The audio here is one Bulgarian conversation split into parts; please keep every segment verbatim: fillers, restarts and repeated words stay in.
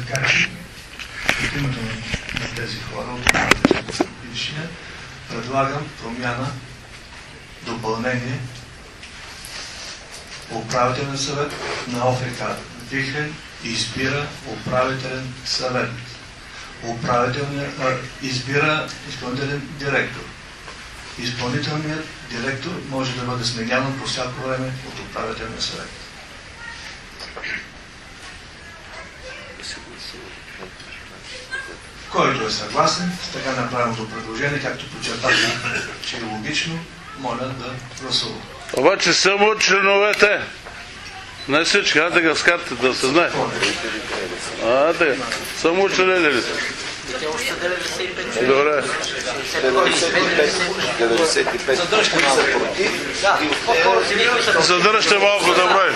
Така че, от името на тези хора, от предишния, предлагам промяна, допълнение, управителен съвет на ОФК Вихрен избира управителен съвет. Управителният избира изпълнителен директор. Изпълнителният директор може да бъде сменяван по всяко време от управителния съвет. Който е съгласен с така направеното предложение, както подчертах, че е логично, моля да гласува. Обаче само членовете. Не всички, а така с картата да се знае. А, така. Само членовете ли са? Добре. Задържте малко да броим.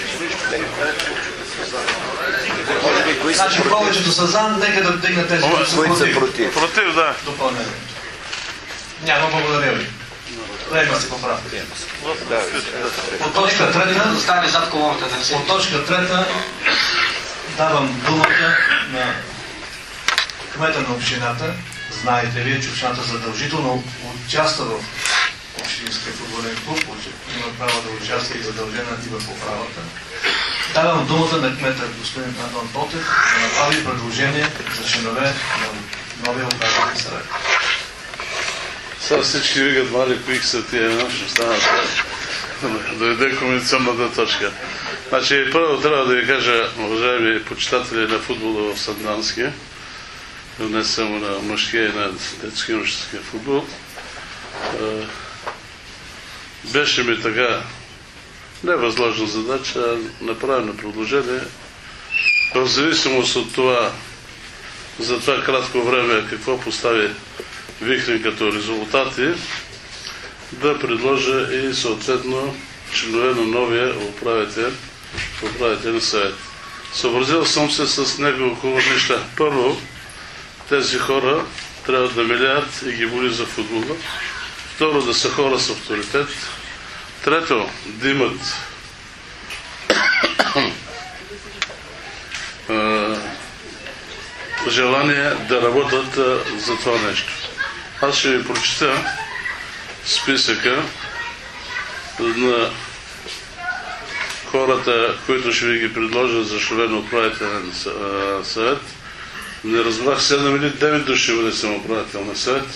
Значи повечето са за, нека да вдигнат тези, които са против. Против, да. Допълнение. Няма, благодаря ви. Приема се поправка. По точка трета, по точка трета давам думата на кмета на общината. Знаете вие, че общината задължително участва в общинския футболен клуб, има право да участва и задължена и в управата. Давам думата на кмета господин Антон Ботев да направи предложение за членове на новия управителен съвет. Сега всички викат, мали, кои са тия, ще станат да дойде комуникационната точка. Значи, първо трябва да ви кажа, уважаеми почитатели на футбола в Сандански, не само на мъжкия и на детски и юношеския футбол, беше ми така невъзложна задача, направено предложение, в зависимост от това, за това кратко време, какво постави Вихрен като резултати, да предложа и съответно членове на новия управителен съвет. Съобразил съм се с няколко неща. Първо, тези хора трябва да милеят и ги боли за футбола. Второ, да са хора с авторитет. Трето, да имат желание да работят за това нещо. Аз ще ви прочита списъка на хората, които ще ви ги предложа за членове на управителен съвет. Не разбрах, седем или девет души бъде съм управителен съвет.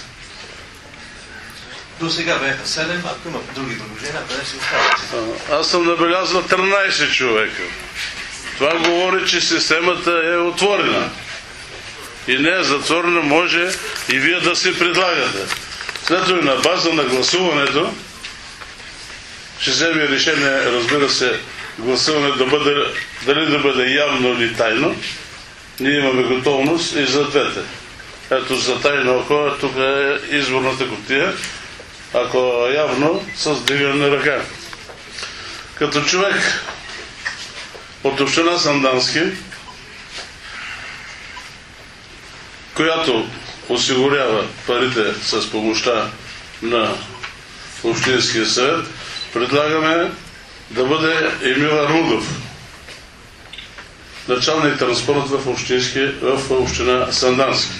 До сега бяха седем, ако има други предложения, къде си остават? Аз съм набелязал тринайсет човека. Това говори, че системата е отворена. И не е затворена, може и вие да си предлагате. След това на база на гласуването ще вземе решение, разбира се, гласуване да бъде, дали да бъде явно или тайно. Ние имаме готовност и за двете. Ето за тайно, ако тук е изборната кутия, ако е явно, с дигане ръка. Като човек от община Сандански, която осигурява парите с помощта на Общинския съвет, предлагаме да бъде Емил Армудов, началник транспорт в, в община Сандански.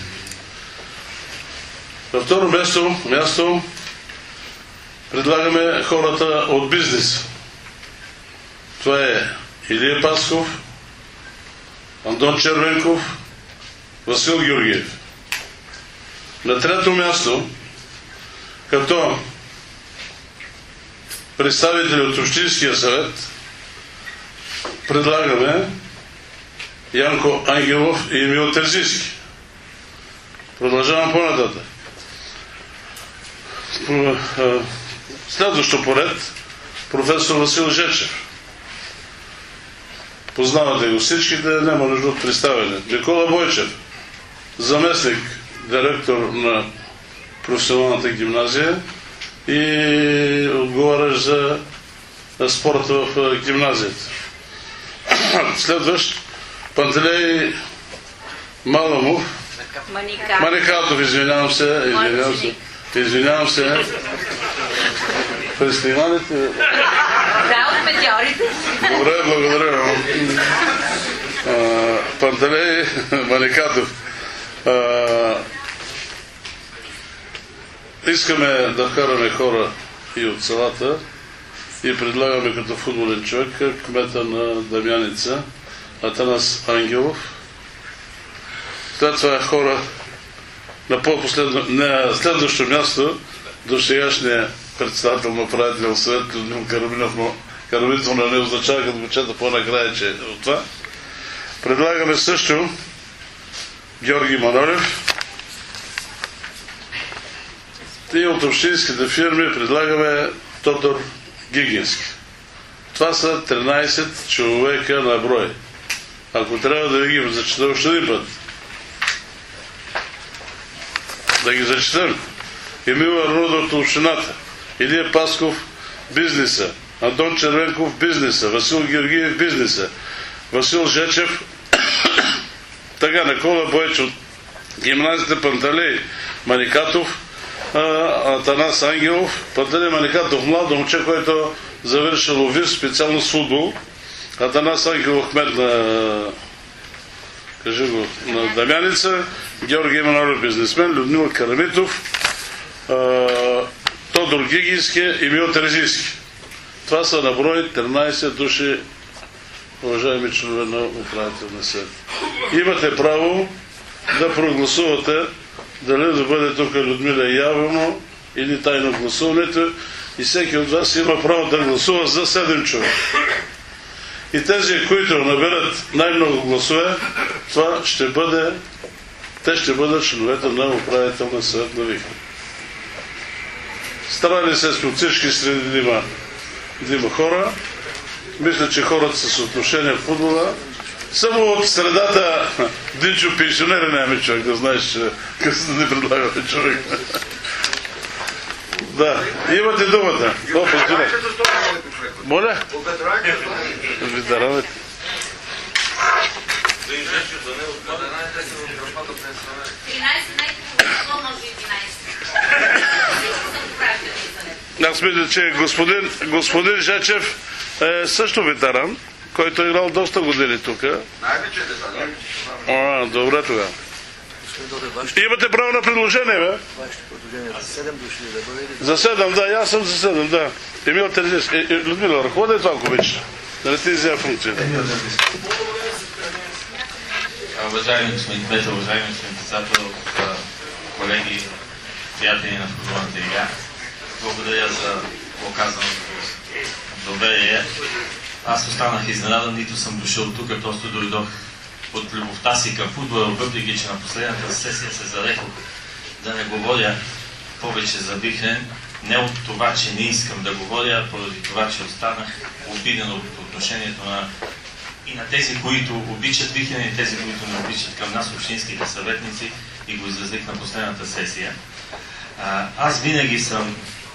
На второ място, място предлагаме хората от бизнес. Това е Илия Пасков, Антон Червенков, Васил Георгиев. На трето място, като представители от Общинския съвет, предлагаме Янко Ангелов и Емил Терзийски. Продължавам по-нататък. Следващо поред, професор Васил Жечев. Познавате го всичките, няма нужда от представяне. Никола Бойчев, заместник директор на професионалната гимназия и отговарящ за спорта в гимназията. Следващ, Пантелей Маламов, Маникатов, извинявам се, извинявам се, извинявам се, пресниманите. Да, от петьорите. Добре, благодаря. Пантелей Маникатов. Искаме да вкараме хора и от селата и предлагаме като футболен човек кмета на Дамяница Атанас Ангелов. След това е хора на по-последно, на следващо място до сегашния председател на управителен съвет Людмил Караминов, но Караминов не означава, като го чета по-накрая, че от това. Предлагаме също Георги Манолев и от общинските фирми предлагаме Тодор Гигински. Това са тринайсет човека на брой. Ако трябва да ви ги зачета още един път, да ги зачетем. Емил Арнуда от общината, Илия Пасков бизнеса, Антон Червенков бизнеса, Васил Георгиев бизнеса, Васил Жечев, така Никола Бойч от гимназията, Пантелей Маникатов, Атанас Ангелов. Пантелей Маникатов, млад момче, който завършил ОВИС, специално с футбол. Атанас Ангелов, кмет на кажи го, на Дамяница, Георги Манолев бизнесмен, Людмил Карамитов, Тодор Гигински и Мил Терезийски. Това са на брой тринайсет души, уважаеми членове на управителния съвет. Имате право да прогласувате дали да бъде тук Людмила явно или тайно гласуването, и всеки от вас има право да гласува за седем човека. И тези, които наберат най-много гласове, това ще бъде, те ще бъдат членовете на управителния съвет на Вихрен. Старали се от всички среди да има, да има хора. Мисля, че хората са с отношение в футбола. Само от средата Динчо пенсионери нямаме човек, да знаеш, че късно не предлагаме човек. Да, имате думата. О, пенсионер. Моля? Ветераните. Аз мисля, че господин, господин Жечев е също ветеран, който е играл доста години тук. А, добре тогава. Имате право на предложение, бе? За седем, да, аз съм за седем, да. Емил Терезийски. Людмила, ръководи това, ако обичаш. Нали ти изява функцията? Уважаеми господин Петър, уважаеми господин председател, колеги, приятели на футболната игра, благодаря за оказаното доверие. Аз останах изненадан, нито съм дошъл тук, просто дойдох от любовта си към футбола, въпреки че на последната сесия се зарекох да не говоря повече за Вихрен, не от това, че не искам да говоря, а поради това, че останах обиден от отношението на и на тези, които обичат Вихрен, и тези, които не обичат към нас, общинските съветници, и го изразих на последната сесия. А, аз винаги съм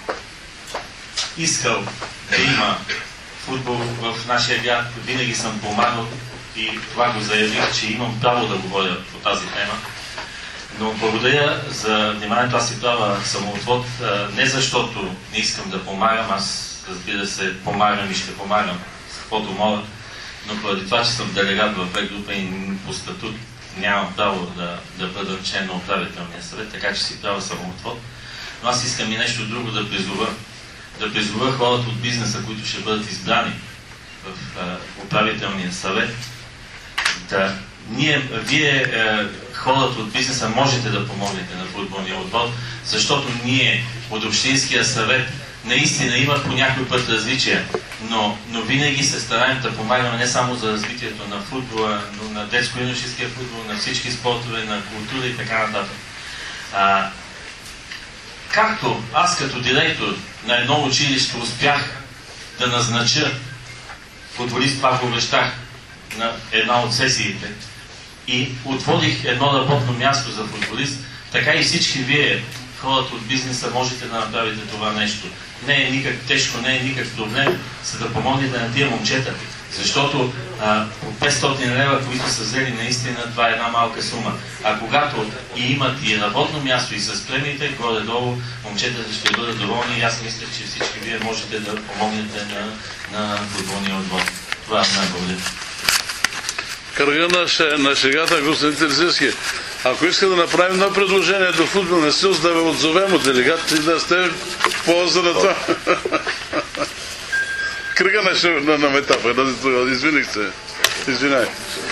искал да има футбол в нашия град, винаги съм помагал и това го заявих, че имам право да говоря по тази тема. Но благодаря за вниманието. Аз си правя самоотвод, не защото не искам да помагам, аз разбира се помагам и ще помагам с каквото мога, но поради това, че съм делегат в две група и по статут нямам право да, да бъда член на управителния съвет, така че си правя самоотвод. Но аз искам и нещо друго да призова. Да призова хората от бизнеса, които ще бъдат избрани в а, управителния съвет, да ние, вие, е, хората от бизнеса, можете да помогнете на футболния отбор, защото ние от Общинския съвет наистина има по някой път различия, но, но винаги се стараем да помагаме не само за развитието на футбола, но на детско-юношеския футбол, на всички спортове, на култура и така нататък. А, както аз като директор на едно училище успях да назнача футболист, това го обещах на една от сесиите, и отворих едно работно място за футболист, така и всички вие, хората от бизнеса, можете да направите това нещо. Не е никак тежко, не е никак проблем, за да помогнете на тия момчета. Защото а, по петстотин лева, които са взели, наистина това е една малка сума. А когато и имат и работно място, и с премиите, горе-долу, момчетата ще бъдат доволни, и аз мисля, че всички вие можете да помогнете на, на футболния отбор. Това е най-благодаря. кръга на, на шегата, господин Терзийски. Ако иска да направим едно предложение до футболния съюз, да ви отзовем от делегатите и да сте в полза на това. Кръга на, на, на метапа. Извиних се. Извинай.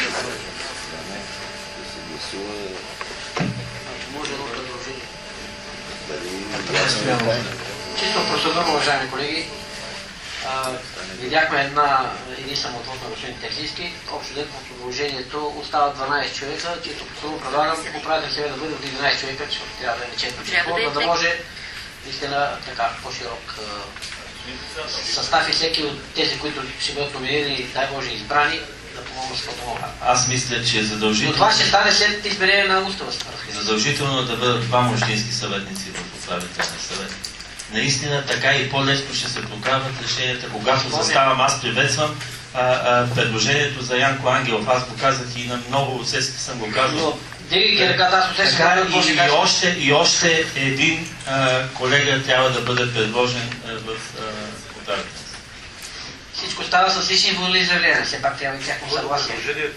Чисто процедурно, уважаеми колеги, видяхме една един самоотвод на господин Терзийски. Общо дето по предложението остават дванайсет човека, чисто процедурно предлагам управителен съвет да бъде от единайсет човека, защото трябва да е нечетно число, за да може наистина така по-широк състав и всеки от тези, които ще бъдат номинирани, дай Боже, избрани, да помогнат с каквото могат. Аз мисля, че задължително... Но това ще стане след изменение на устава. Задължително да бъдат два общински съветници в управителния съвет. Наистина така и по-лесно ще се прокарват решенията, когато заставам. Аз приветствам а, а, предложението за Янко Ангелов. Аз го казах и на много сесии съм го казал. Дигайки ръката, аз отсеся така, и, и, още, и още един а, колега трябва да бъде предложен а, в управителния. Всичко става с лични воли изявления, все пак трябва и тяхно съгласие.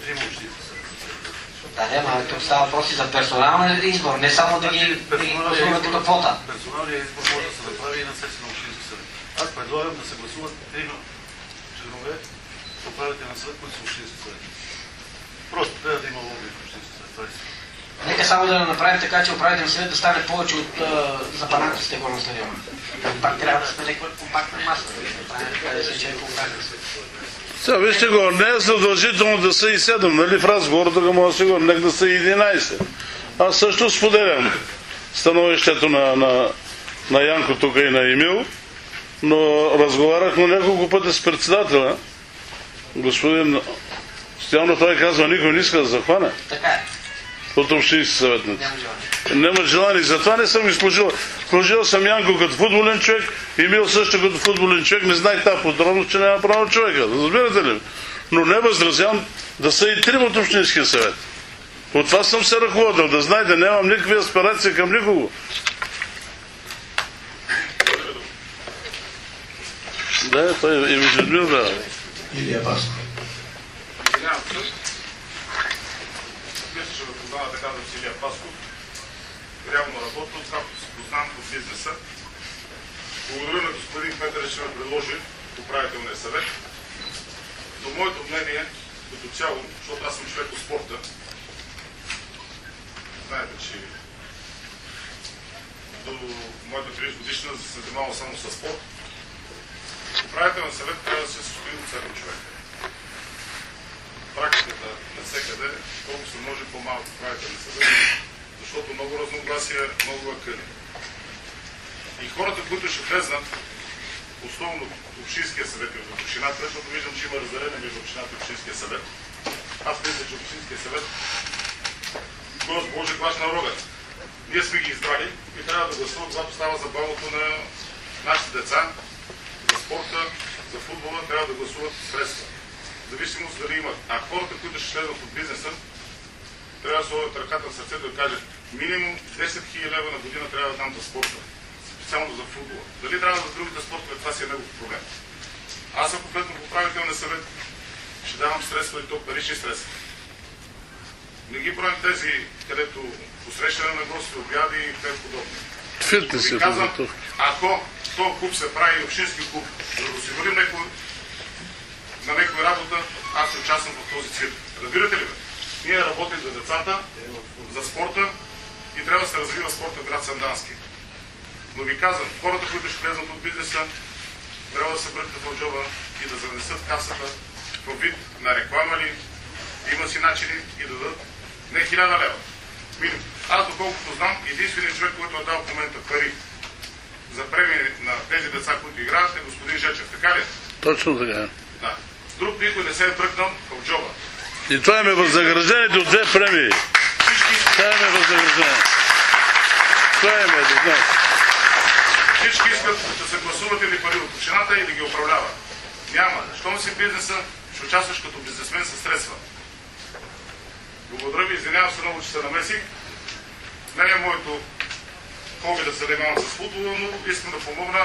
Да, не, но тук става въпроси за персонален избор, не само да ги гласуваме като квота. Персоналният избор може да се направи и на сесия на общински съвет. Аз предлагам да се гласуват трима членове в управителния съвет, които са общински съвет. Просто трябва да има лоби в общински съвет. Нека само да направим така, че управителният съвет да стане повече от запанатците горе на стадиона. Пак трябва да сме някаква компактна маса. Сега вижте го, не е задължително да са и седем, нали, в разговор да го мога да сигурно, нека да са и единайсет. Аз също споделям становището на, на, на Янко тук и на Емил, но разговаряхме няколко пъти с председателя. Господин Стоянов, той казва, никой не иска да захване. Така е. От общински съветници. Няма желание. Затова не съм изложил. Сложил съм Янко като футболен човек, Емил също като футболен човек. Не знаех тази подробност, че няма право човека. Разбирате ли? Но не възразявам да са и трима от общинския съвет. От това съм се ръководил. Да знаете, нямам никакви аспирации към никого. Да, той е Виждмил, да. Илия Баско. Така да Илия Пасков, реално работил, както се познавам по бизнеса. Благодаря на господин Петър, че ме предложи в управителния съвет. Но моето мнение като цяло, защото аз съм човек от спорта, знаете, че до моята тридесет годишна се занимавам само с спорт. Управителният съвет трябва да се състои от седем човека. Практиката навсекъде, колко се може по-малко управителни съвет, защото много разногласия, много акъни. И хората, които ще влезнат, основно общинския съвет и от общината, защото виждам, че има разделение между общината и общинския съвет. Аз мисля, че общинския съвет Господ Боже глас на рога. Ние сме ги избрали и трябва да гласуват, когато става за балото на нашите деца, за спорта, за футбола, трябва да гласуват средства. В зависимост дали имат. А хората, които ще следват от бизнеса, трябва да сложат ръката в сърцето и кажат, минимум десет хиляди лева на година трябва да дам за спорта. Специално за футбола. Дали трябва за другите спортове, това си е негов проблем. Аз ако влезна в управителния съвет, ще давам средства и то парични средства. Не ги броим тези, където посрещане на гости, обяди и те подобни. Фитнес е казвам, ако този клуб се прави общински клуб, за да осигурим някой, на някоя работа, аз участвам в този цвет. Разбирате ли бе? Ние работим за децата, за спорта и трябва да се развива спорта в град Сандански. Но ви казвам, хората, които ще влезнат от бизнеса, трябва да се бръкнат в джоба и да занесат касата в вид на реклама ли, има си начини и да дадат не хиляда лева. Минимум. Аз доколкото знам, единственият човек, който е дал в момента пари за премии на тези деца, които играят, е господин Жечев. Така ли? Точно така. Да. Друг никой не се е бръкнал в джоба. И това им е възнаграждението от две премии. Това им е възнаграждение. Това им е, да знаеш. Всички искат да се гласуват или пари от общината и да ги управлява. Няма. Щом си бизнеса, ще участваш като бизнесмен със средства. Благодаря ви, извинявам се много, че се намесих. Не е моето хоби да се занимавам с футбола, но искам да помогна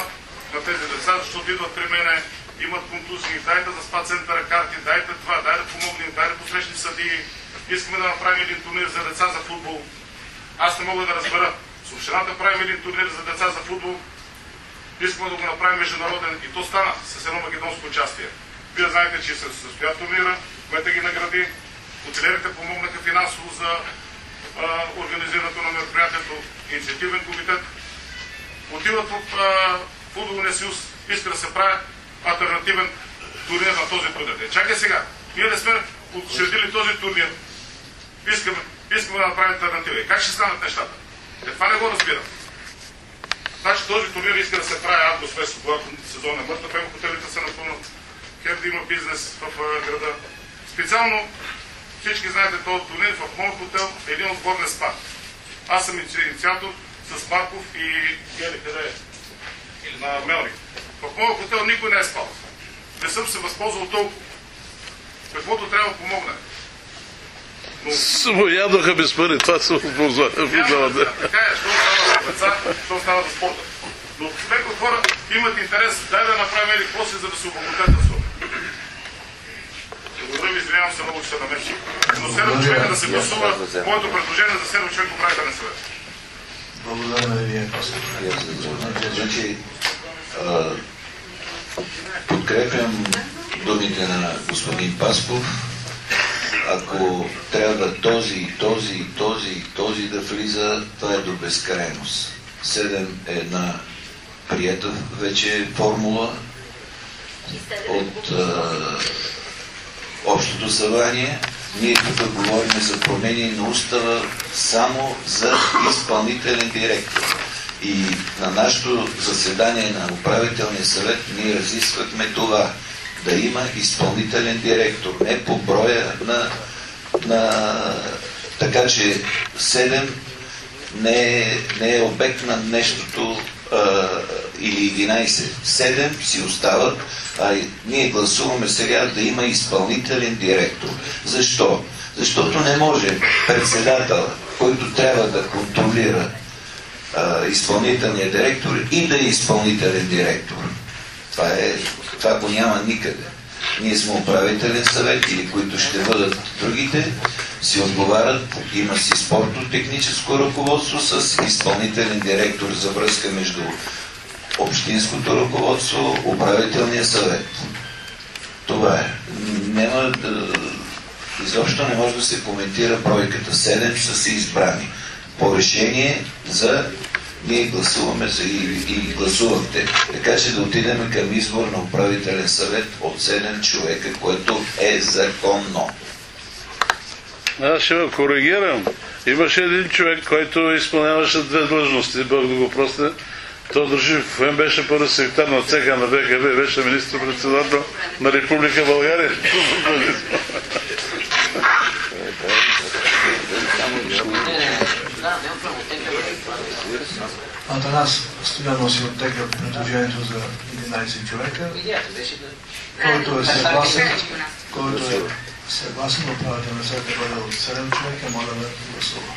на тези деца, защото идват при мене, имат контузии, дайте да спа центъра карти, дайте това, дай да помогнем, дай да посрещнем съдии, искаме да направим един турнир за деца за футбол. Аз не мога да разбера. С общината правим един турнир за деца за футбол, искаме да го направим международен и то стана с едно македонско участие. Вие знаете, че се състоя турнира, което ги награди, хотелерите помогнаха финансово за а, организирането на мероприятието, инициативен комитет. Отиват в а, футболния съюз, иска да се прави алтернативен турнир на този турнир. Чакай сега, ние не сме учредили този турнир, искаме, искаме да направим алтернатива. И как ще станат нещата? Е, това не го разбирам. Значи този турнир иска да се прави август месец, когато сезон е мъртъв, емо хотелите са напълно, хем да има бизнес в а, града. Специално всички знаете този турнир в моят хотел е един отбор не спа. Аз съм инициатор с Марков и Гели, къде е? На Мелник. В моят хотел никой не е спал. Не съм се възползвал толкова. Каквото трябва да помогне. Но... Само ядоха без пари, това се оползва. Така е, що става за деца, що става за спорта. Но някои хора имат интерес, дай да направим или после, за да се облагодетелстваме. Благодаря ви, извинявам се много, че се намеси. Но седем човека да се гласува моето предложение за седем човека управителен съвет. Благодаря на вие. Значи, подкрепям думите на господин Пасков. Ако трябва този, този, този, този да влиза, това е до безкрайност. Седем е една приета вече формула от а, Общото събрание. Ние тук говорим за промени на устава само за изпълнителен директор. И на нашето заседание на управителния съвет ние разисквахме това. Да има изпълнителен директор, не по броя на... на... Така че седем не е, не е обект на нещото а, или единайсет. седем си остават, а ние гласуваме сега да има изпълнителен директор. Защо? Защото не може председател, който трябва да контролира а, изпълнителния директор и да е изпълнителен директор. Това, е, това го няма никъде. Ние сме управителен съвет или които ще бъдат другите, си отговарят, има си спортно-техническо ръководство с изпълнителен директор за връзка между общинското ръководство, управителния съвет. Това е. Няма да, изобщо не може да се коментира бройката. седем са си избрани. По решение за ние гласуваме за и, и гласувахте. Така че да отидем към избор на управителен съвет от седем човека, което е законно. Аз ще ме коригирам. Имаше един човек, който изпълняваше две длъжности, Бог да го прости. Той държи, в беше първи секретар на ЦК на БКБ, беше министър-председател на Република България. Атанас Стоянов си оттегля предложението за единайсет човека. Който е съгласен, който е съгласен, управителен съвет да бъде от седем човека, моля да гласува.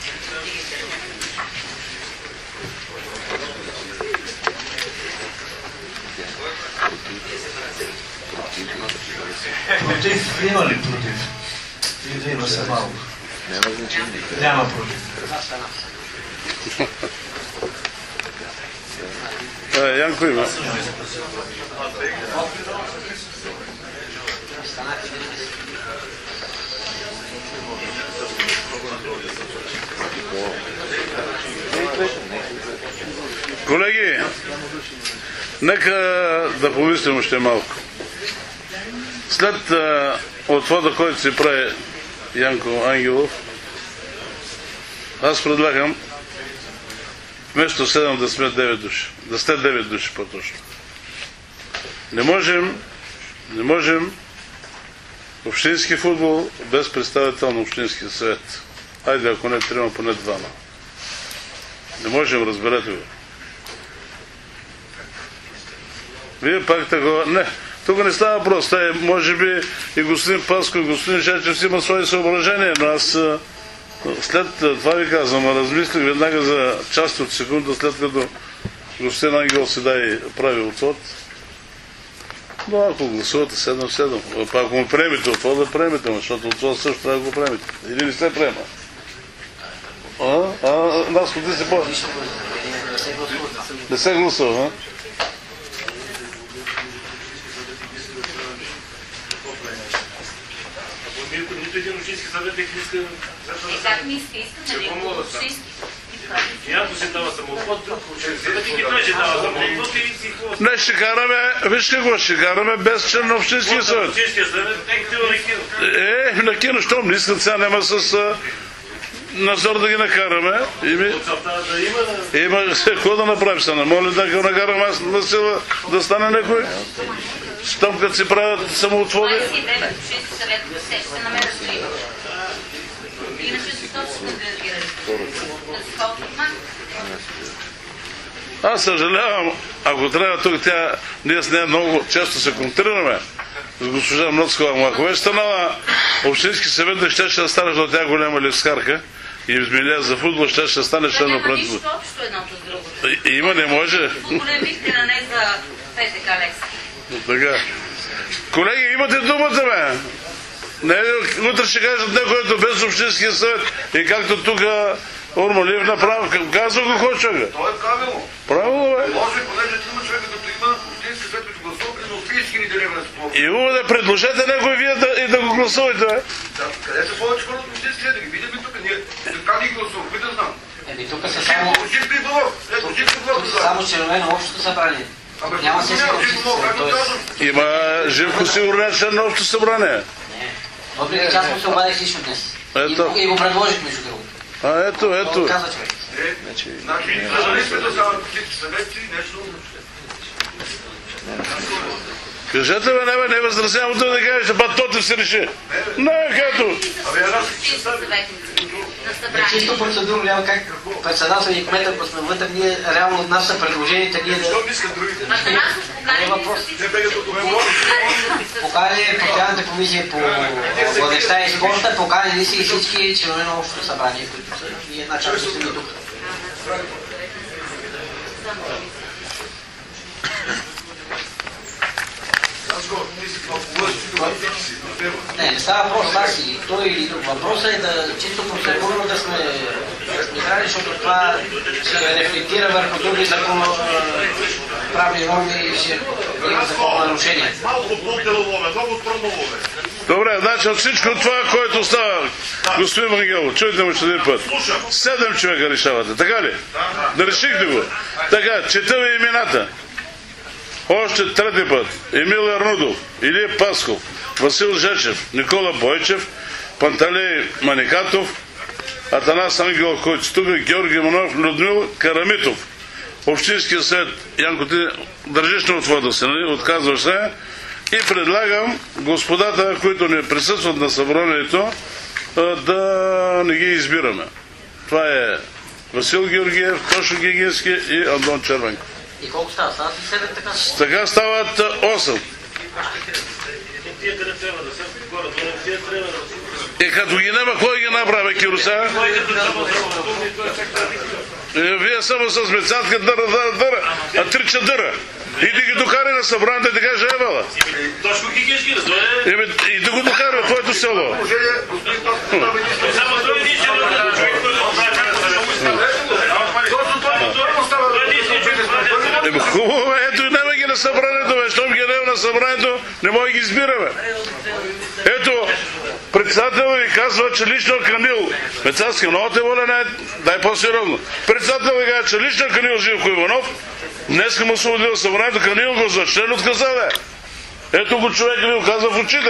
Против? Има ли против? И да има се малко. Няма против. А, Янко има. Колеги, нека да помислим още малко. След а, отвода, който се прави Янко Ангелов, аз предлагам вместо седем да сме девет души. Да сте девет души по-точно. Не можем, не можем общински футбол без представител на общинския съвет. Хайде, ако не трима, поне двама. Не можем, разберете го. Вие пак такова... Не, тук не става въпрос. Те, може би и господин Паско, и господин Жачев си има свои съображения, но аз след това ви казвам, размислих веднага за част от секунда, след като Господин Ангел си дай прави отвод. Но ако гласувате седем седем, ако му приемете отвод, да приемете, защото отвод също трябва да го приемете. Или не се приема? А? А, нас ходи се по... Не се гласува, а? Нито един общински съветник не иска... Как не иска? Иска да не общински. И ако се дава самоотвод, друг общински съветник и той ще дава самоотвод и си хубаво. Не, ще караме, виж какво, ще караме без член на общинския съвет. Общинския съвет, нека ти на кино. Е, на кино, щом не искат, сега няма с надзор да ги накараме. Ими, има какво да направим сега. Моля да го накарам аз на сила да стане някой. Щом като си правят самоотводи. двадесет и девет общински съвет се намерят три. Иначе защо сме делегирали? Да се ходят от нас? Аз съжалявам, ако трябва тук тя, ние с нея много често се контрираме с госпожа Мноцкова, ама ако беше станала общински съвет, да ще ще стане, защото тя голяма левскарка и измилия за футбол, ще ще стане член на правителството. Няма нищо общо едното с другото. Има, не може. Полемихте на не за ПТК Левски. Така. Колеги, имате думата, бе. Не, утре ще кажат някой, без общинския съвет. И както тук Урмалиев направо, казва го кой човека. Това е правилно. Правилно, бе. Може, понеже трима човека, като има общински съвет, като гласува, при Софийски ни делега на спорта. И хубаво да предложете някой вие да, и да го гласувате, бе. Да, къде са повече хора от общински съвет? Да ги видим тук. Ние как ги гласуваме? Кои да знам? Еми тук са само... Общински блок. Ето, общински блок. Само членове на общото събрание. Няма се си. Има Живко сигурно член на общото събрание. Въпреки че аз му се обадих лично днес. Ето. И, и го предложих между другото. А, ето, ето. Каза човек. Значи, журналистите да стават общински съвети, нещо... Кажете, бе, не, бе, не възразявам да да кажете, па то се реши. Не, като. Чисто процедурно няма как председател и кмета, ако сме вътре, ние реално от нас са предложените, ние да... Не е въпрос. Покани постоянната комисия по младежта и спорта, поканили си и всички членове на общото събрание, които са и една част са ми тук. Не, не става въпрос аз или той или друг. Въпросът е да чисто процедурно да сме разбирали, защото това ще рефлектира върху други законоправни норми и ще има законно нарушение. Малко по-делове, много по-делове. Добре, значи от всичко това, което става, господин Вангелов, чуйте му ще един път. Седем човека решавате, така ли? Да решихте го. Така, чета ви имената. Още трети път. Емил Арнудов, Илия Пасков, Васил Жечев, Никола Бойчев, Панталей Маникатов, Атанас Ангелов, който тук, Георги Манов, Людмил Карамитов. Общинския съвет, Янко, ти държиш на отвода си, нали? Отказваш се. И предлагам господата, които не присъстват на събранието, да не ги избираме. Това е Васил Георгиев, Тошо Гигински и Антон Червенков. И колко става? Стават и седем така? Така стават осем. И като ги няма, кой ги направи, Кируса? Вие само с мецатка дъра, дъра, дъра, а трича дъра. И да ги докари на събранието и да каже Евала. Точно Гигински, да дойде. И да го докари в твоето село. Само той не ще да човек, Еми хубаво, бе, ето и няма ги на събранието, бе. Щом ги няма на събранието, не може да ги избираме. Ето, председател ви казва, че лично Канил, Мецарска, много те воля, не, дай по-сериозно. Председател ви казва, че лично Канил Живко Иванов, днеска му освободи на събранието, Канил го за член отказа, бе. Ето го човек ви го казва в очите.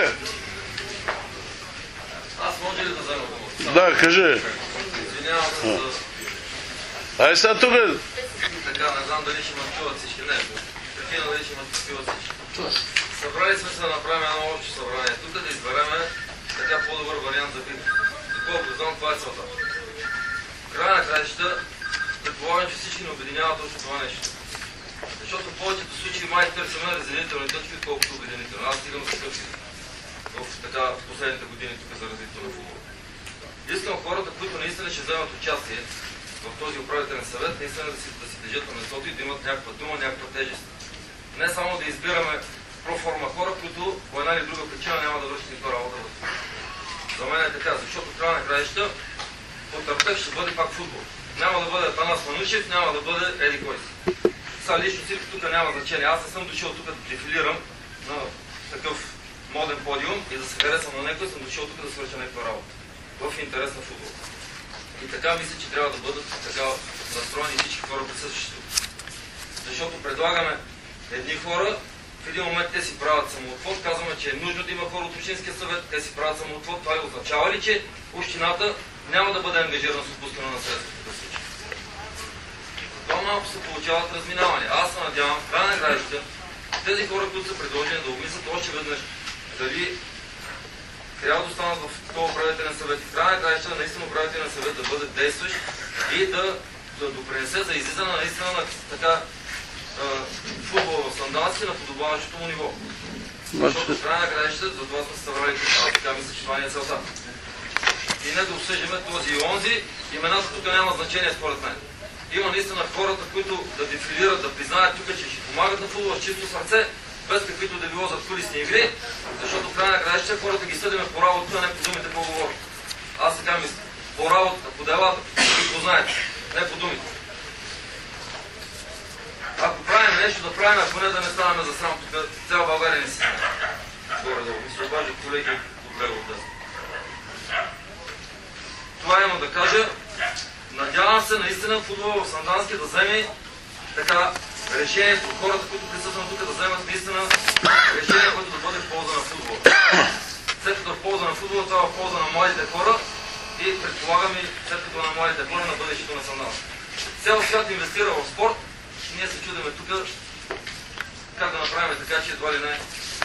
Аз може ли да взема думата? Да, кажи. Извинявам се за... Ай сега тук. Така, не знам дали ще ме чуват всички. Не, причина дали ще ме чуват всички. Събрали сме се да направим едно общо събрание. Тук да избереме така по-добър вариант за бит. Доколко знам, това е целта. В края на краищата предполагам, че всички не обединяват точно това нещо. Защото в повечето случаи май търсиме разделителни точки, колкото обединителни. Аз стигам за търси в така в последните години тук за развитието на футбол. Искам хората, които наистина ще вземат участие, в този управителен съвет наистина да си, да си държат на местото и да имат някаква дума, някаква тежест. Не само да избираме проформа хора, които по една или друга причина няма да вършат никаква работа. За мен е така, защото в края на краища потърпев ще бъде пак футбол. Няма да бъде Атанас Манушев, няма да бъде еди кой си. Сега лично всичко тук няма значение. Аз не съм дошъл тук да дефилирам на такъв моден подиум и да се харесам на някой, съм дошъл тук да свърша някаква работа. В интерес на футбол. И така мисля, че трябва да бъдат така настроени всички хора присъстващи тук. Защото предлагаме едни хора, в един момент те си правят самоотвод, казваме, че е нужно да има хора от Общинския съвет, те си правят самоотвод. Това ли означава ли, че общината няма да бъде ангажирана с отпускане на средства в случай? Това малко се получават разминавания. Аз се надявам, в края на краищата, тези хора, които са предложени да обмислят още веднъж дали трябва да останат в този управителен съвет и в края на краищата наистина управителен съвет да бъде действащ и да, да допринесе за излизане наистина на така футбол в Сандански на подобаващото му ниво. Защото в края на краищата, за това сме се събрали тук, така мисля, че това не е целта. И не да обсъждаме този и онзи, имената тук няма значение според мен. Има наистина хората, които да дефилират, да признаят тук, че ще помагат на футбола с чисто сърце, без каквито да било задкулисни игри, защото в края на краищата хората ги съдиме по работа, а не по думите по говори. Аз така мисля. По работа, по делата, които знаете, не по думите. Ако правим нещо, да правим, ако не да не ставаме за срам, тук цяла България не си знае. Горе-долу. Ми се обаждат колеги от лево от десна. Това имам да кажа. Надявам се наистина футбола в Сандански да вземе така решението, хората, които присъстват тук, да вземат наистина решение, което да бъде в полза на футбола. След като в полза на футбола, това е в полза на младите хора и предполагам и след като на младите хора на бъдещето на Сандански. Цял свят инвестира в спорт. Ние се чудиме тук как да направим така, че едва ли не.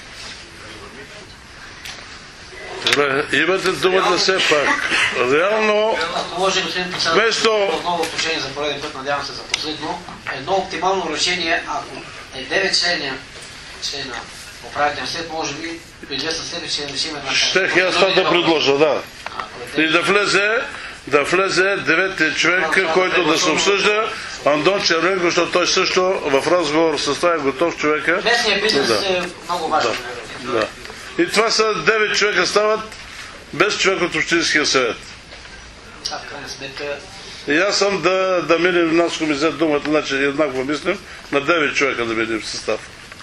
Добре, имате думата все пак. Реално, ако може, господин председател, отново отношение за пореден път, надявам се за последно, едно оптимално решение, ако е девет члена, члена управителен съвет, може би при известна себе ще решим една... Щех аз това да предложа, да. И да влезе, да влезе деветия човек, който да се обсъжда, Андон Червенко, защото той също в разговор с това е готов човека. Местният бизнес да. е много важен. Да. Да. И това са девет човека стават без човек от Общинския съвет. Да, в крайна сметка... И аз съм да, да минем, нас ми взе думата, значи еднакво мислим, на девет човека да минем в състав.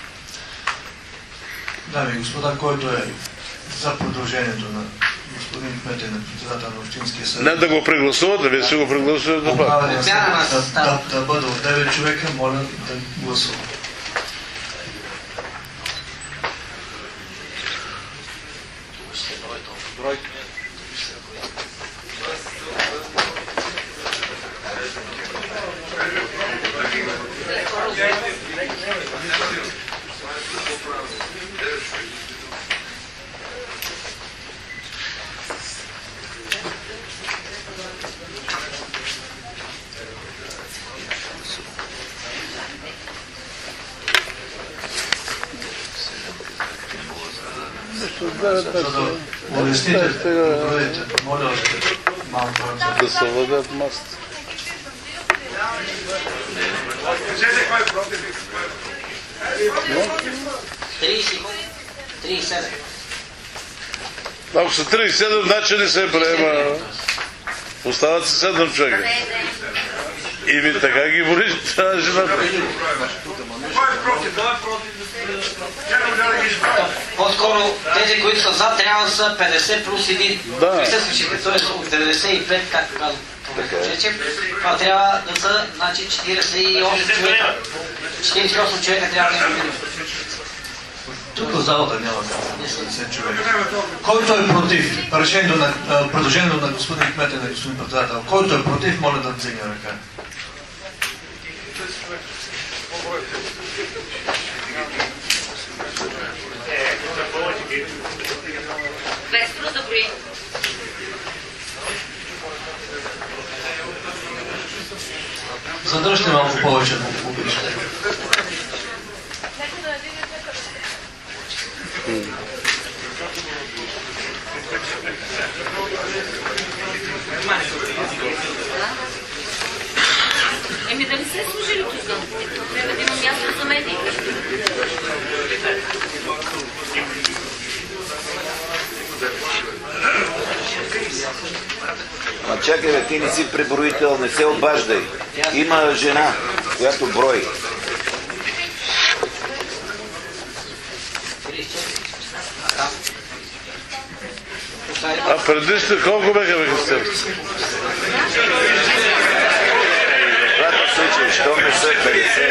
Дами и господа, който е за продължението на господин Кметен, на председател на Общинския съвет. Не да го прегласувате, вие си го прегласувате да пак. Да, да, да бъде от девет човека, моля да гласува. Улесните, проверите, моля още малко. Да се въдят маст. тридесет и седем. Ако са тридесет и седем, значи не се приема. Остават се седем човека. И ми така ги боли тази жената. По-скоро тези, които са за, трябва да са петдесет плюс един. Да. Присъстващите, т.е. деветдесет и пет, както казвам професор Чечев. Това трябва да са, значи, четиридесет и осем човека. четиридесет и осем човека трябва да има. Тук в залата няма деветдесет човека. Който е против решението на предложението на господин Кметен, на господин председател, който е против, моля да вдигне ръка. Вестро да брои. Задръжте малко повече, ако обичате. Чакай, бе, ти не си преброител, не се обаждай. Има жена, която брои. А преди сте колко беха беха сте? Двата случая, що не са петдесет?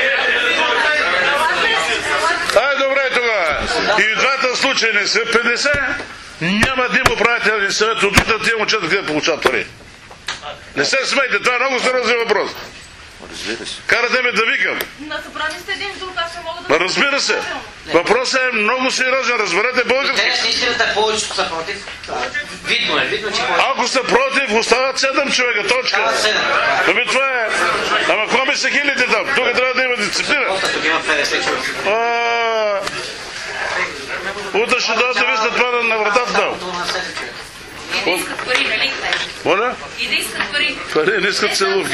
Ай, добре тогава. И в двата случая не са петдесет, няма да има управителен съвет от тук тия момчета къде получават пари. Не се смейте, това е много сериозен въпрос. Разбира се. Карате ме да викам. На събрани сте един друг, аз не мога да... Разбира се. Въпросът е много сериозен, разберете български. Те истината повечето са против. Видно е, видно, че повечето. Ако са против, остават седем човека, точка. Ами това е. Ама какво ми са хилите там? Тук трябва да има дисциплина. Тук има петдесет човека. Утре ще дадат да висят това на вратата там. И да искат пари, нали? Моля? И да искат пари. Пари, не искат целувки.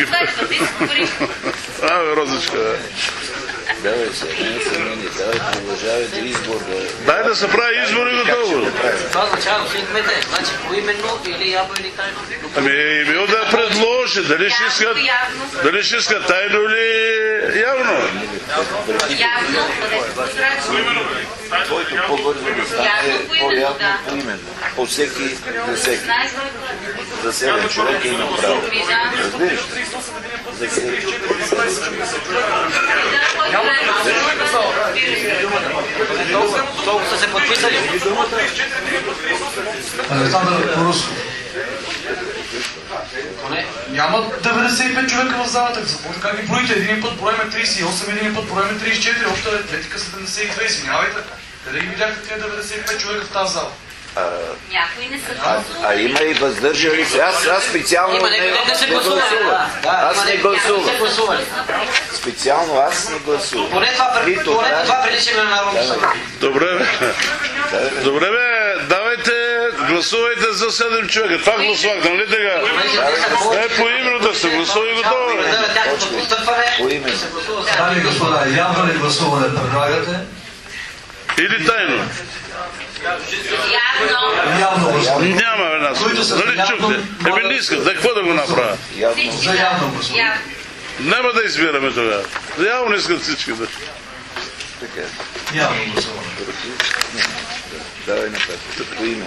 Абе, Розичка, бе. Давай се, не се мени, давай продължавайте избор. Дай да се прави избор и готово. Това означава, господин Кмете, значи поименно или явно или тайно? Ами, бил да предложи, дали ще искат, дали ще искат тайно или явно. Явно, бъдете прозрачни. Твоето по-бързо да стане по-явно поименно. По всеки, за всеки. За седем човека има право. Разбираш ли? За седем човека. Толкова са се подписали. Александър Порусов. Няма деветдесет и пет човека в залата. Как ги броите? Един път броеме тридесет и осем, един път броеме тридесет и четири, обща атлетика седемдесет и две. Извинявайте. Къде ги видяхте тези деветдесет и пет човека в тази зала? Някои не са А, а има и въздържали се. Аз, аз специално Има не, не се не гласува. гласувах. Аз не гласувах. Специално аз не гласувах. Поне това прилича на Народното събрание. Добре, бе. Добре, бе. Давайте, гласувайте за седем човека. Това гласувахте, нали тега? Е, по именно да се гласува и готово. Дами и господа, явно ли гласуване предлагате? Или тайно? явно. Явно гласуване. Няма една случка. Нали чухте? Еми не искат. Да какво да го направя? За явно гласуване. Няма да избираме тогава. Явно искат всички да. Явно гласуване. Давай напред. По име.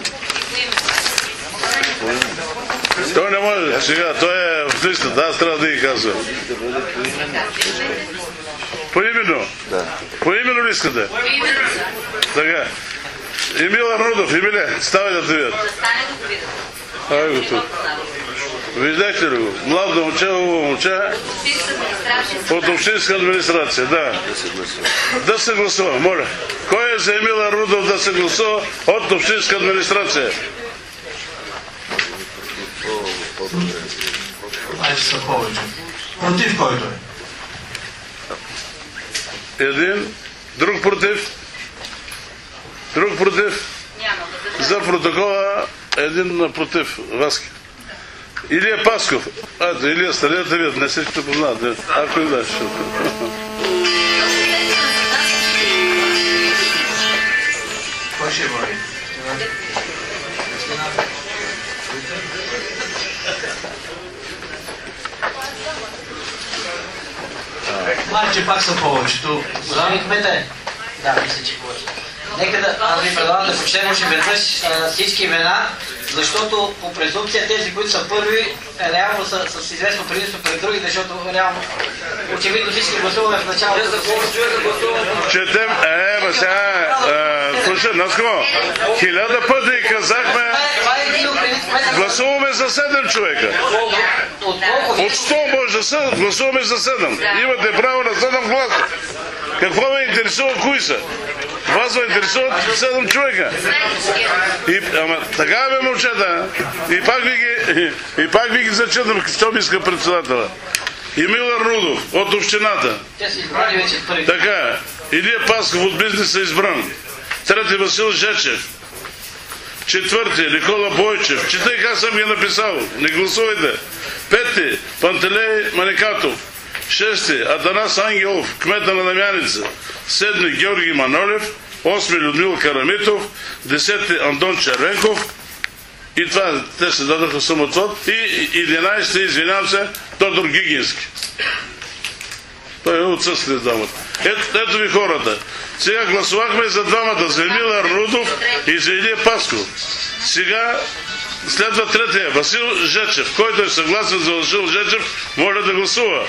Той не може. Сега, той е в листата. Аз трябва да ги казвам. Да бъде по име. Поименно? Да. Поименно ли искате? Така. Емил Арнудов, Емиле, ставай да те видят. Ай го тук. Виждахте ли го? Младо момче, хубаво момче. От общинска администрация, да. Да се гласува, моля. Кой е за Емил Арнудов да се гласува от общинска администрация? Ай, ще са повече. Против който е? Един. Друг против? Друг против? За протокола един против. Васки. Илия Пасков. Ето, Илия, станете вие, не се ще познават. Ако и да ще. Кой ще брои? Май, че пак са повечето. Господин Кмете, да, мисля, че повече. Нека да, аз ви предлагам да прочетем още веднъж всички имена, защото по презумпция тези, които са първи, реално са с известно предимство пред другите, защото реално очевидно всички гласуваме в началото. Четем, е, ма сега, слушай, Наско, хиляда пъти казахме, гласуваме за седем човека. От сто може да са, гласуваме за седем. Имате право на седем гласа. Какво ме интересува, кои са? Вас ме интересуват седем човека. И, ама така бе, момчета, и пак ви ги, и пак ви ги зачитам, що ми иска председателя. Емил Арнудов от общината. Те са избрани вече първи. Така, Илия Пасков от бизнеса избран. Трети Васил Жечев. Четвърти Никола Бойчев. Четай как съм ги написал. Не гласувайте. Пети Пантелей Маникатов. Шести Атанас Ангелов, кмета на Дамяница. Седми Георги Манолев. Осми Людмил Карамитов. Десети Антон Червенков. И това, те се дадаха самоотвод. И единайсети, извинявам се, Тодор Гигински. Той е отсъствие двамата. Ето, ето ви хората. Сега гласувахме за двамата, за Емил Арнудов и за Илия Пасков. Сега следва третия, Васил Жечев. Който е съгласен за Васил Жечев, моля да гласува.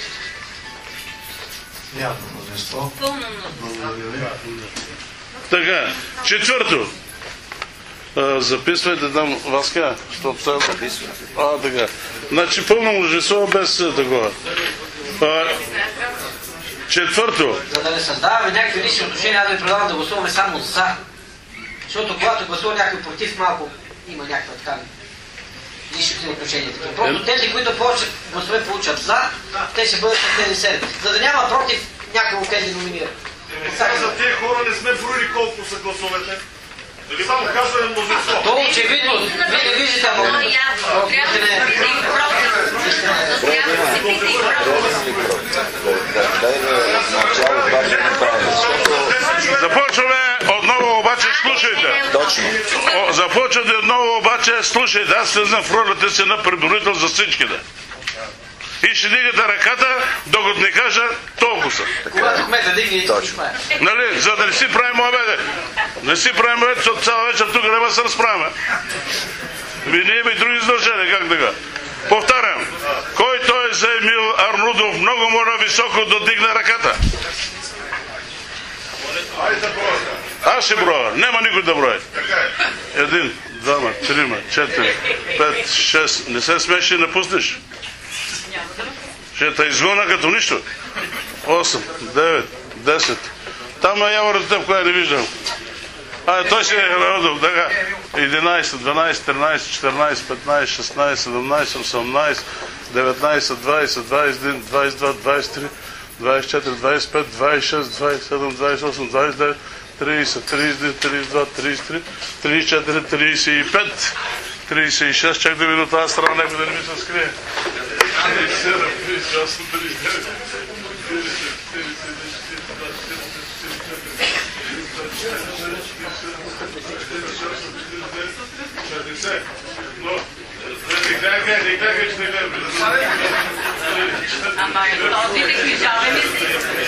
Явно мнозинство. Пълно мнозинство. Така, четвърто. А, записвайте там Васка, защото сега... А, така. Значи пълно мнозинство без такова. А, четвърто. За да не създаваме някакви лични отношения, аз ви предлагам да гласуваме само за. Защото когато гласува някой против, малко има някаква така лични отношения. Просто тези, които повече гласове получат за, те ще бъдат с тези седем. За да няма против, някой от тези номинира. Сега за тези хора не сме броили колко са гласовете. Дали само казваме мнозинство? То очевидно, вие не виждате, ама... Трябва да се пита и против. Трябва да се пита и против. Започваме отново, обаче слушайте. Точно. Започвате отново, обаче слушайте. Аз влизам в ролята си на преброител за всичките. И ще дигате ръката, докато не кажа толкова са. Когато кмета дигне, това е. Нали, за да не си правим обеде. Не си правим обеде, защото цяла вечер тук няма да се разправяме. Ние има и други задължения, как така? Повтарям, който е за Емил Арнудов, много моля високо да дигне ръката. Аз ще броя, няма никой да броя. Един, двама, трима, четири, пет, шест. Не се смеши и напуснеш. Ще те изгона като нищо. осем, девет, десет. Там е яворът теб, кога не виждам. А, той си е родил, така. единайсет, дванайсет, тринайсет, четиринайсет, петнайсет, шестнайсет, седемнайсет, осемнайсет, деветнайсет, двайсет, двайсет и един, двайсет и два, двайсет и три, двайсет и четири, двайсет и пет, двайсет и шест, двайсет и седем, двайсет и осем, двайсет и девет, трийсет, трийсет и един, трийсет и два, трийсет и три, трийсет и четири, трийсет и пет, трийсет и шест, чак да ви до тази страна, някой да не ми се скрие. трийсет и седем, трийсет и осем, трийсет и девет, трийсет и десет. Но, не гледай, не гледай, че не гледай. Ама е този да книжаваме си.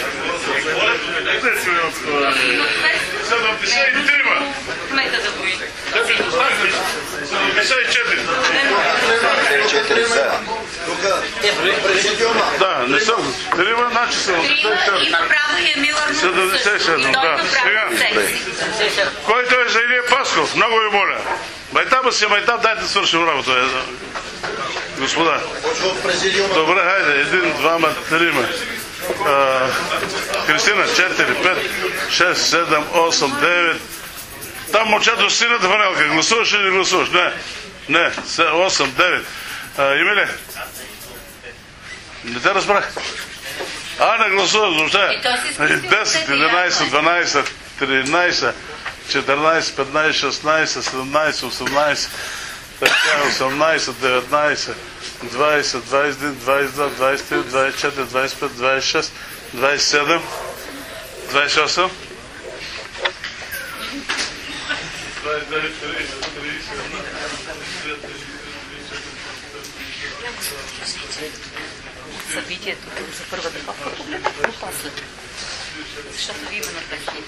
седемдесет и три. Кмета да бои. седемдесет и четири. четири седем. Да, не съм. Трима, значи седемдесет и четири. Има право и Емил Арнудов седемдесет и седем, да. Сега. Който е за Илия Пасков, много ви моля. Майтаба си, майтаб, дайте свършим работа. Господа. Добре, хайде. Един, двама, трима. Кристина, четири, пет, шест, седем, осем, девет. Там мълчат в сината фанелка. Гласуваш или не гласуваш? Не. Не. осем, девет. Емиле? Не те разбрах. А, не гласуваш въобще. десет, единайсет, дванайсет, тринайсет, четиринайсет, петнайсет, шестнайсет, седемнайсет, осемнайсет, осемнайсет, деветнайсет, двайсет, двайсет и един, двайсет и два, двайсет и три, двайсет и четири, двайсет и пет, двайсет и шест, двайсет и седем, двайсет и осем, двайсет и девет, трийсет, трийсет и едно, събитието за първата ходка, после. Защото ви има на песни.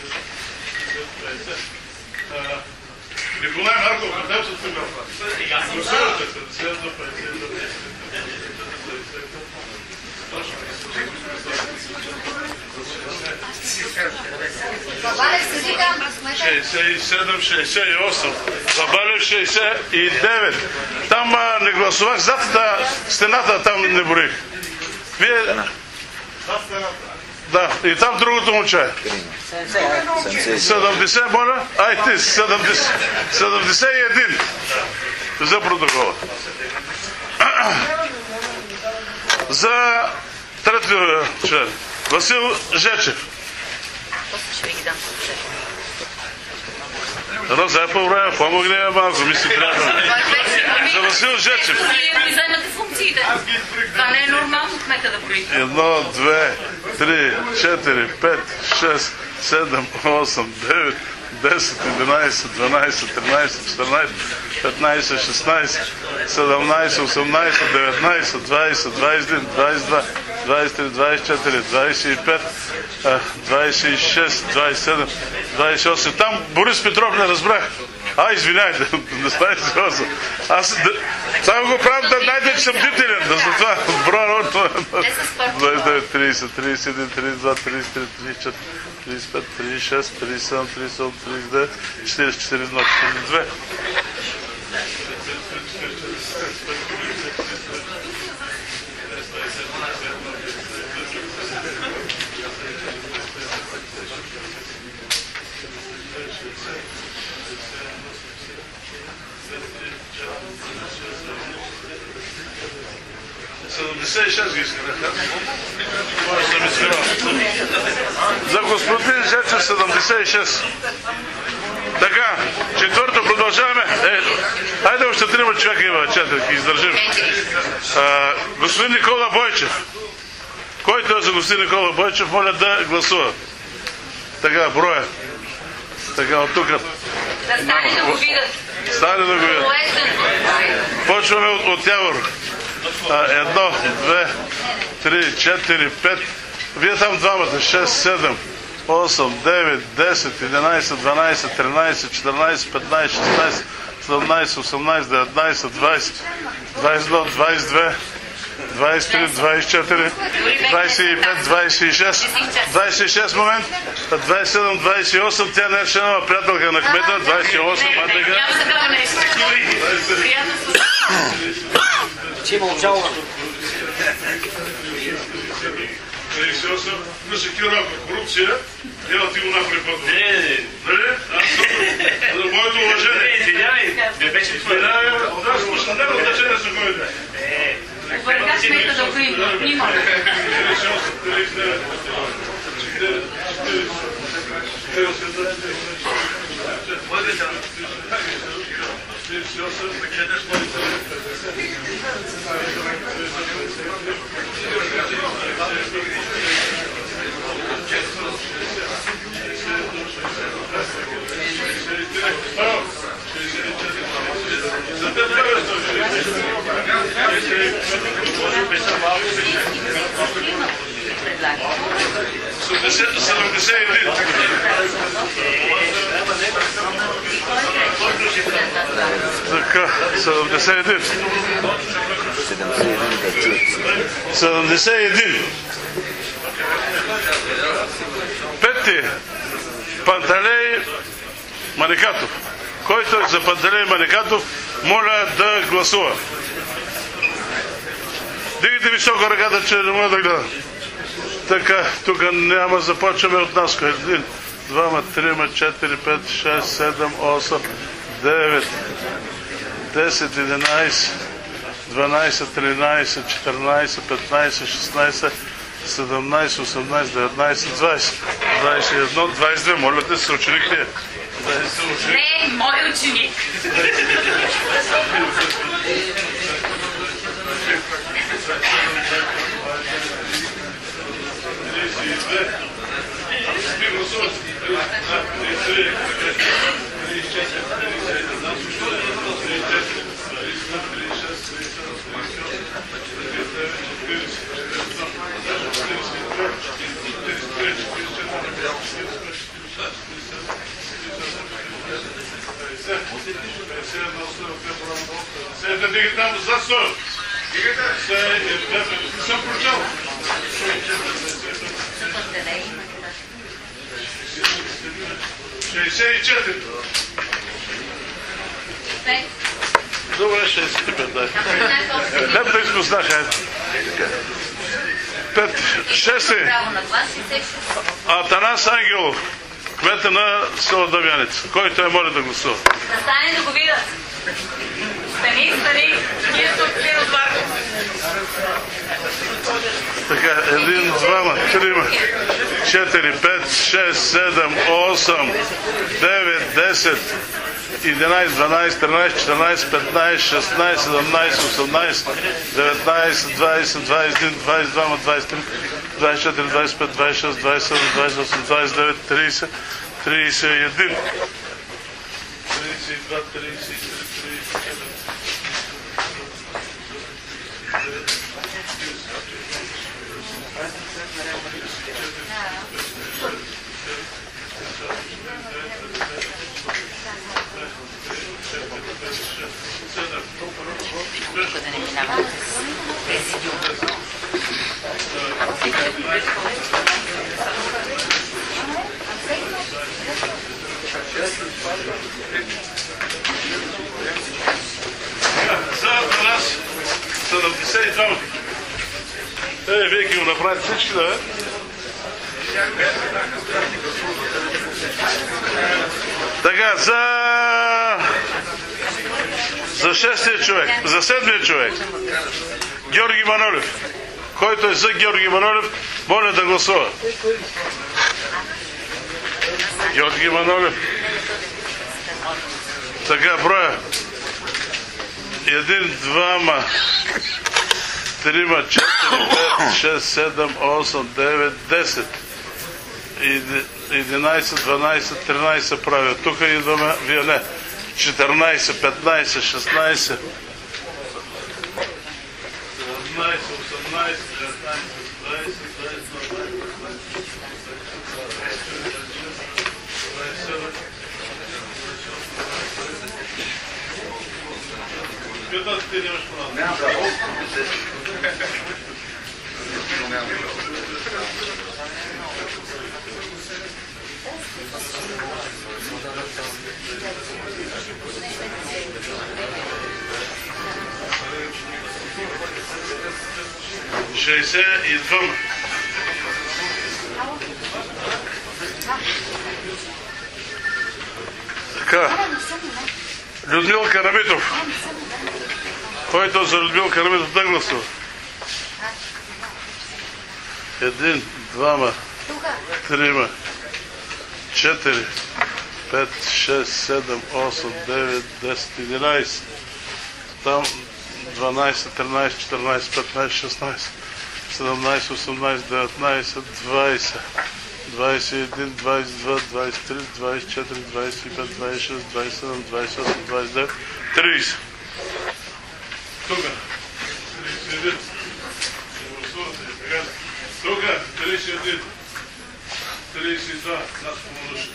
Николай Марков, къде са тук? Гласувате се. Следва шейсет и седем, шейсет и осем, Забалев шейсет и девет. Там а, не гласувах, зад да, стената там не броих. Вие... Да, и там другото момче. седемдесет, моля? Ай ти, седемдесет, седемдесет и един за протокола. За третия член. Васил Жечев. Едно зае по време, помогни я малко, мисли трябва. За Васил Жечев. Вие вземате функциите. Това не е нормално кмета да брои. Едно, две, три, четири, пет, шест, седем, осем, девет, десет, единайсет, дванайсет, тринайсет, четиринайсет, петнайсет, шестнайсет, седемнайсет, осемнайсет, деветнайсет, двайсет, двайсет и един, двайсет и два, двайсет и три, двайсет и четири, двайсет и пет, двайсет и шест, двайсет и седем, двайсет и осем. Там Борис Петров не разбрах. А, извиняйте, двайсет и осем. Аз само го правя да знаете, че съм бдителен. Да за това броя родно. двайсет и девет, трийсет, трийсет и един, трийсет и два, трийсет и три, трийсет и четири, трийсет и пет, трийсет и шест, трийсет и седем, трийсет и осем, трийсет и девет, четирийсет, четирийсет и едно, четирийсет и две. седемдесет и шест ги искаха. За господин Жечев седемдесет и шест. Така, четвърто продължаваме. Е, айде още трима човека има, четири, ги издържим. А, господин Никола Бойчев. Който е за господин Никола Бойчев, моля да гласува. Така, броя. Така, от тук. Да стане да го видят. Стане да го видят. Почваме от, от Явор. Едно, две, три, четири, пет. Вие там двамата. шест, седем, осем, девет, десет, единайсет, дванайсет, тринайсет, четиринайсет, петнайсет, шестнайсет, седемнайсет, осемнайсет, деветнайсет, двайсет, двайсет и едно, двайсет и две, двайсет и три, двайсет и четири, двайсет и пет, двайсет и шест, двайсет и шест момент, двайсет и седем, двайсет и осем, тя не е членова приятелка на кмета, двайсет и осем, а тега. Че има обжалване. трийсет и осем, но се кира корупция, ела ти го напрепътно. Не, не, не. За моето уважение. Извинявай, не беше това. Да, слушай, не да значение са моите. Върга смета да го има. трийсет и осем, трийсет и девет, четирийсет, трийсет и осем, седемдесет и един. Така, седемдесет и един. седемдесет и един. Пети. Панталей Маникатов. Който е за Панталей Маникатов, моля да гласува. Дигайте високо ръката, че не мога да гледа. Така, тук няма, започваме от нас. Един, двама, трима, четири, пет, шест, седем, осем, девет, десет, единайсет, дванайсет, тринайсет, четиринайсет, петнайсет, шестнайсет, седемнайсет, осемнайсет, деветнайсет, двайсет, двайсет и едно, двайсет и две. Моля те се, ученик ти е. Не, мой ученик. Се да дигате там за сто. Се не съм прочел. шейсет и четири. Добре, шейсет и пет, дай. Дем да изпуснаш, хайде. Пет, шест е. Атанас Ангелов, кмета на село Дамяница. Който е, моля да гласува. Да стане да го видят. Стани, стани, ние са отпили от варко. Така, един, двама, трима, четири, пет, шест, седем, осем, девет, десет, единайсет, дванайсет, тринайсет, четиринайсет, петнайсет, шестнайсет, седемнайсет, осемнайсет, деветнайсет, двайсет, двайсет и един, двайсет и два, двайсет и три, двайсет и четири, двайсет и пет, двайсет и шест, двайсет и седем, двайсет и осем, двайсет и девет, трийсет, трийсет и един. тридесет и два, тридесет и три, тридесет и четири. За нас седемдесет и два. Е, вие ги го направите всички, да бе? Така, за... За шестия човек, за седмия човек. Георги Манолев. Който е за Георги Манолев, моля да гласува. Георги Манолев. Така, броя. Един, двама, трима, четири, пет, шест, седем, осем, девет, десет, единайсет, дванайсет, тринайсет правя. Тук идваме, вие не. четиринайсет, петнайсет, шестнайсет, седемнайсет, осемнайсет, деветнайсет, двайсет, двайсет и едно, двайсет и два, Петър, ти нямаш право. Нямам право. шейсет и два. Така. Людмил Карамитов. Който за Людмил Карамитов да гласува? Един, двама, трима, четири, пет, шест, седем, осем, девет, десет, единайсет. Там дванайсет, тринайсет, четиринайсет, петнайсет, шестнайсет, седемнайсет, осемнайсет, деветнайсет, двайсет, двайсет и един, двайсет и два, двайсет и три, двайсет и четири, двайсет и пет, двайсет и шест, двайсет и седем, двайсет и осем, двайсет и девет, трийсет. Тук. трийсет и един. Тук. трийсет и един. трийсет и два. Нас помолиш.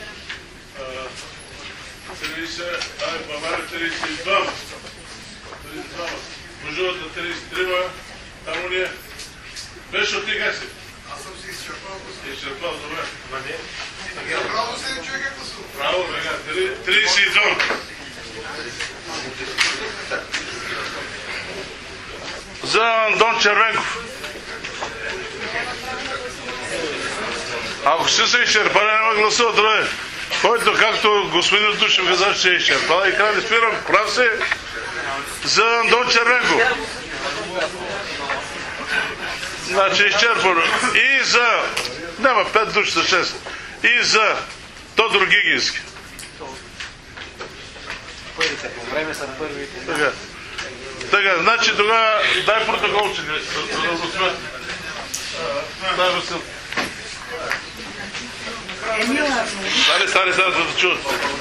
трийсет. Ай, бабаре, трийсет и два. трийсет и два. Мъжовата трийсет и три. Там ли е? Беше от ти как си? Аз съм си изчерпал. Изчерпал, добре. Право се човек е гласува. Право, бега. трийсет и два. За Андон Червенков. Ако си се изчерпали, няма гласува друге. Който, както господин Душев каза, че е изчерпала и край не спирам, прав се. За Андон Червенков. Значи изчерпано. И за... Няма пет души за шест. И за Тодор Гигински. Първите по време са първите. Така. Така, значи тогава дай протоколче. Дай Васил. Стане, стане, стане, за да чуват.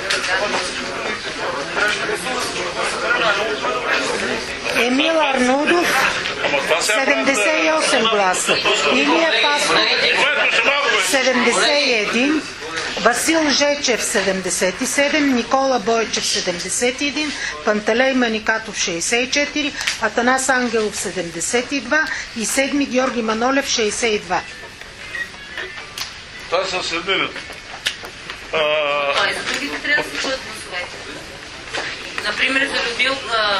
Емил Арнудов, седемдесет и осем гласа. Илия Пасков, седемдесет и един. Васил Жечев седемдесет и седем, Никола Бойчев седемдесет и един, Пантелей Маникатов шейсет и четири, Атанас Ангелов седемдесет и два и седми Георги Манолев шейсет и два. Това са седмината. Той за другите трябва да се чуят гласовете. Например, за Любил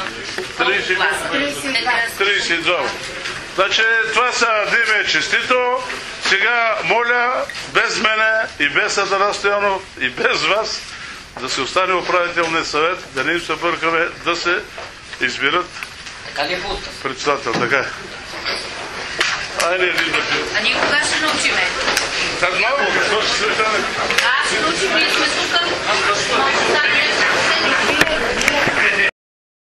трийсет и два. Значи това са Диме честито. Сега моля без мене и без Атанас Стоянов и без вас да се остане управителният съвет, да не им се бъркаме, да се избират председател. Така. Айде един да пил. А ние кога ще научиме? Так много, какво ще се стане? Аз ще научим, ние сме тук.